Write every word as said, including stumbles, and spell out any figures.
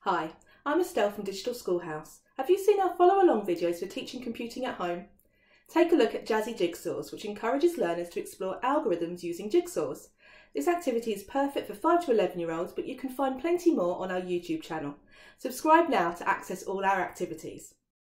Hi, I'm Estelle from Digital Schoolhouse. Have you seen our follow-along videos for teaching computing at home? Take a look at Jazzy jigsaws, which encourages learners to explore algorithms using jigsaws. This activity is perfect for five to eleven year olds, but you can find plenty more on our YouTube channel. Subscribe now to access all our activities.